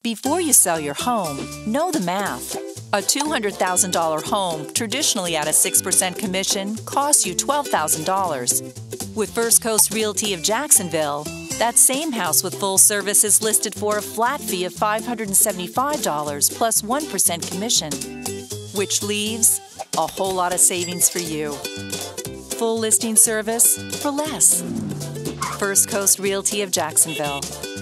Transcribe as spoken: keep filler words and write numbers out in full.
Before you sell your home, know the math. A two hundred thousand dollar home, traditionally at a six percent commission, costs you twelve thousand dollars. With First Coast Realty of Jacksonville, that same house with full service is listed for a flat fee of five hundred seventy-five dollars plus one percent commission, which leaves a whole lot of savings for you. Full listing service for less. First Coast Realty of Jacksonville.